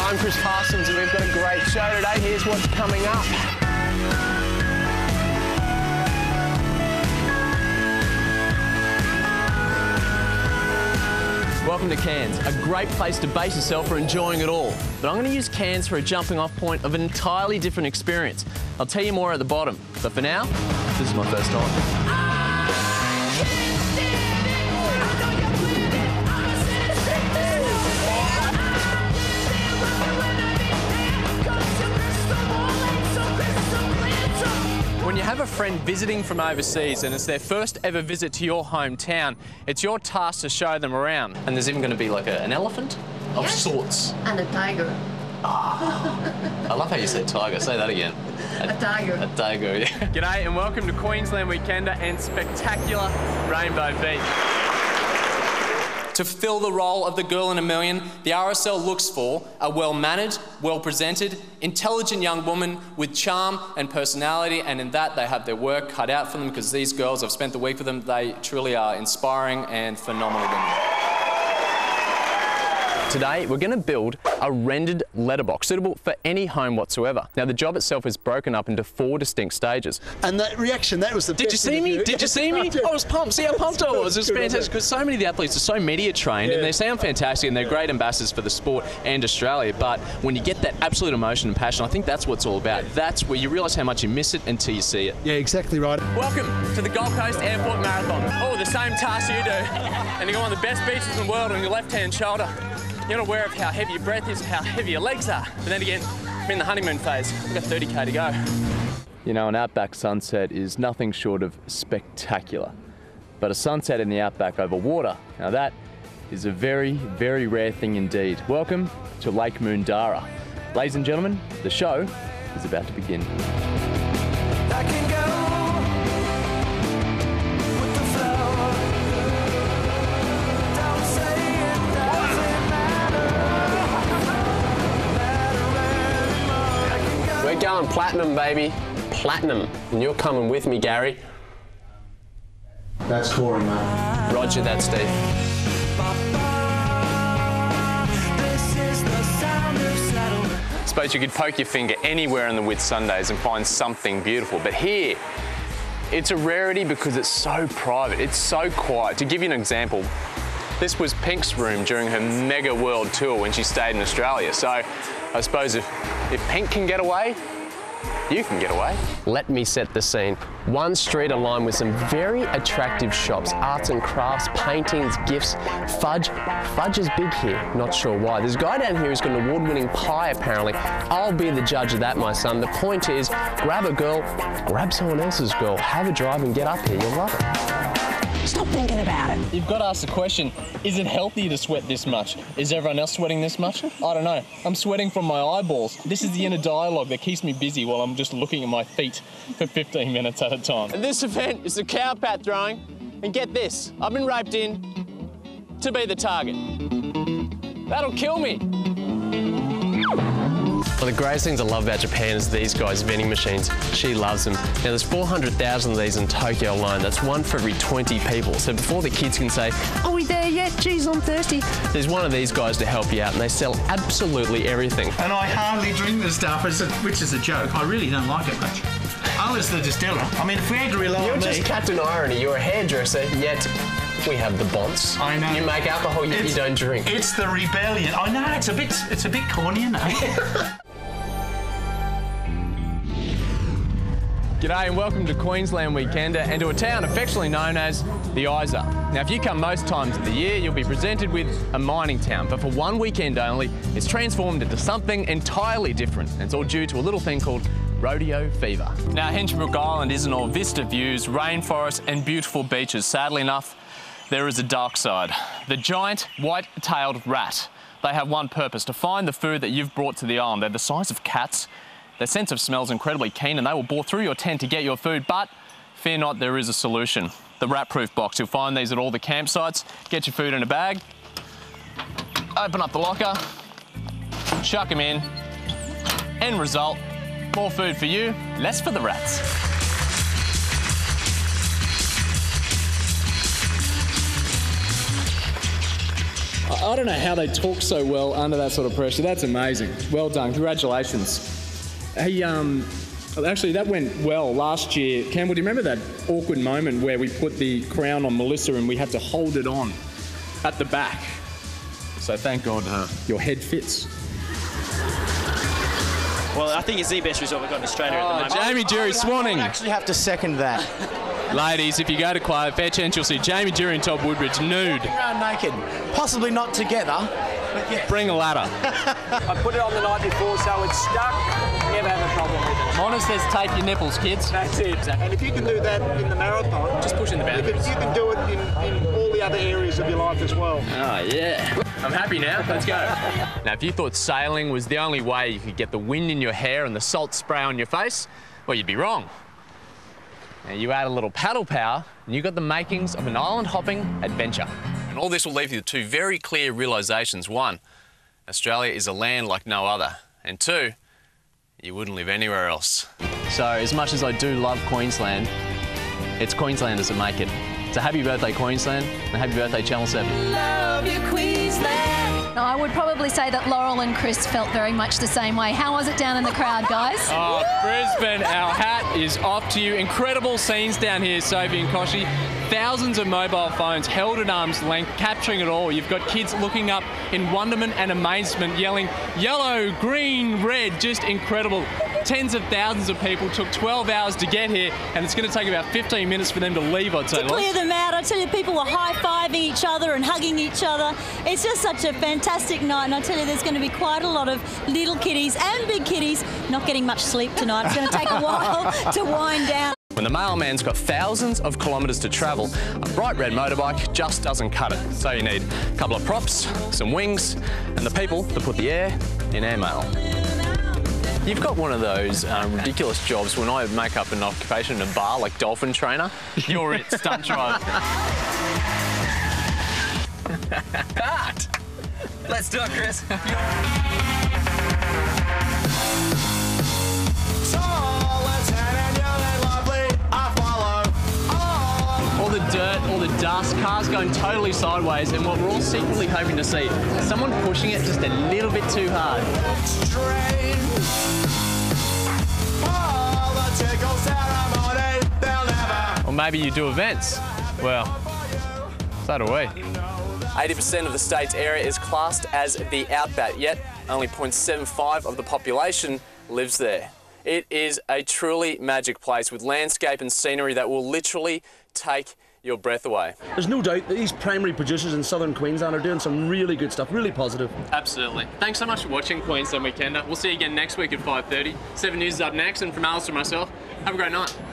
I'm Chris Parsons and we've got a great show today. Here's what's coming up. Welcome to Cairns, a great place to base yourself for enjoying it all. But I'm going to use Cairns for a jumping off point of an entirely different experience. I'll tell you more at the bottom. But for now, this is my first time. When you have a friend visiting from overseas and it's their first ever visit to your hometown, it's your task to show them around. And there's even going to be like an elephant of sorts. And a tiger. Oh. I love how you said tiger. Say that again. A tiger. A tiger, yeah. G'day and welcome to Queensland Weekender and spectacular Rainbow Beach. To fulfil the role of the girl in a million, the RSL looks for a well-managed, well-presented, intelligent young woman with charm and personality, and in that they have their work cut out for them because these girls, I've spent the week with them, they truly are inspiring and phenomenal women. Today, we're going to build a rendered letterbox suitable for any home whatsoever. Now, the job itself is broken up into 4 distinct stages. And that reaction, that was the best. Did you see me? Did you see me? I was pumped. See how pumped I was? It was fantastic because so many of the athletes are so media trained and they sound fantastic and they're great ambassadors for the sport and Australia. But when you get that absolute emotion and passion, I think that's what it's all about. That's where you realise how much you miss it until you see it. Yeah, exactly right. Welcome to the Gold Coast Airport Marathon. Oh, the same task you do. And you got one of the best beaches in the world on your left-hand shoulder. You're not aware of how heavy your breath is, how heavy your legs are. But then again, we're in the honeymoon phase. We've got 30k to go. You know, an outback sunset is nothing short of spectacular. But a sunset in the outback over water, now that is a very, very rare thing indeed. Welcome to Lake Moondara. Ladies and gentlemen, the show is about to begin. I can go. We're going platinum, baby. Platinum. And you're coming with me, Gary. That's Corey, mate. Roger that, Steve. I suppose you could poke your finger anywhere in the Whitsundays and find something beautiful. But here, it's a rarity because it's so private. It's so quiet. To give you an example, this was Pink's room during her mega world tour when she stayed in Australia. So I suppose if Pink can get away, you can get away. Let me set the scene. One street aligned with some very attractive shops, arts and crafts, paintings, gifts, fudge. Fudge is big here, not sure why. There's a guy down here who's got an award-winning pie, apparently. I'll be the judge of that, my son. The point is, grab a girl, grab someone else's girl, have a drive and get up here. You'll love it. Stop thinking about it. You've got to ask the question, is it healthy to sweat this much? Is everyone else sweating this much? I don't know. I'm sweating from my eyeballs. This is the inner dialogue that keeps me busy while I'm just looking at my feet for 15 minutes at a time. And this event is the cow pat throwing. And get this, I've been roped in to be the target. That'll kill me. One of the greatest things I love about Japan is these guys' vending machines. She loves them. Now, there's 400,000 of these in Tokyo alone. That's one for every 20 people. So before the kids can say, "Are we there yet? Geez, I'm thirsty," there's one of these guys to help you out, and they sell absolutely everything. And I hardly drink the stuff, which is a joke. I really don't like it much. I was the distiller. I mean, if we had to rely on me... You're just Captain Irony. You're a hairdresser, yet we have the bonds. I know. You make alcohol, yet you don't drink. It's the rebellion. I know, it's a bit corny, you know. G'day and welcome to Queensland Weekender and to a town affectionately known as the Isa. Now, if you come most times of the year, you'll be presented with a mining town, but for one weekend only, it's transformed into something entirely different. And it's all due to a little thing called rodeo fever. Now, Henschbrook Island isn't all vista views, rainforests and beautiful beaches. Sadly enough, there is a dark side. The giant white-tailed rat. They have one purpose, to find the food that you've brought to the island. They're the size of cats. Their sense of smell is incredibly keen and they will bore through your tent to get your food, but fear not, there is a solution. The rat-proof box. You'll find these at all the campsites. Get your food in a bag, open up the locker, chuck them in. End result, more food for you, less for the rats. I don't know how they talk so well under that sort of pressure. That's amazing. Well done. Congratulations. Hey, actually, that went well last year. Campbell, do you remember that awkward moment where we put the crown on Melissa and we had to hold it on at the back? So thank God your head fits. Well, I think it's the best result we've got in Australia at the moment. Jamie Durie swanning. I actually have to second that. Ladies, if you go to Clive, fair chance you'll see Jamie Durie and Todd Woodbridge nude. Around naked. Possibly not together, but yes. Bring a ladder. I put it on the night before, so it's stuck. Never have a problem with it. Mona says take your nipples, kids. That's it. And if you can do that in the marathon, Just pushing the boundaries. you can do it in all the other areas of your life as well. Oh, yeah. I'm happy now. Let's go. Now, if you thought sailing was the only way you could get the wind in your hair and the salt spray on your face, well, you'd be wrong. Now, you add a little paddle power, and you've got the makings of an island-hopping adventure. And all this will leave you with two very clear realisations. One, Australia is a land like no other. And two, you wouldn't live anywhere else. So, as much as I do love Queensland, it's Queenslanders that make it. So happy birthday, Queensland, and happy birthday, Channel 7. Love you, Queensland. No, I would probably say that Laurel and Chris felt very much the same way. How was it down in the crowd, guys? Oh, Brisbane, our hat is off to you. Incredible scenes down here, Sophie and Koshy. Thousands of mobile phones held at arm's length, capturing it all. You've got kids looking up in wonderment and amazement, yelling, yellow, green, red, just incredible. Tens of thousands of people took 12 hours to get here, and it's going to take about 15 minutes for them to leave, I'd say. To clear them out, I tell you, people were high-fiving each other and hugging each other. It's just such a fantastic night, and I tell you, there's going to be quite a lot of little kiddies and big kiddies not getting much sleep tonight. It's going to take a while to wind down. When the mailman's got thousands of kilometres to travel, a bright red motorbike just doesn't cut it. So you need a couple of props, some wings, and the people to put the air in airmail. You've got one of those ridiculous jobs when I make up an occupation in a bar, like dolphin trainer. You're it, stunt driver. Let's do it, Chris. All the dirt, all the dust, cars going totally sideways, and what we're all secretly hoping to see, someone pushing it just a little bit too hard. Or maybe you do events. Well, so do we. 80% of the state's area is classed as the outback, yet only 0.75% of the population lives there. It is a truly magic place with landscape and scenery that will literally take your breath away. There's no doubt that these primary producers in southern Queensland are doing some really good stuff, really positive. Absolutely. Thanks so much for watching Queensland Weekender. We'll see you again next week at 5:30. 7 News is up next, and from Alistair and myself, have a great night.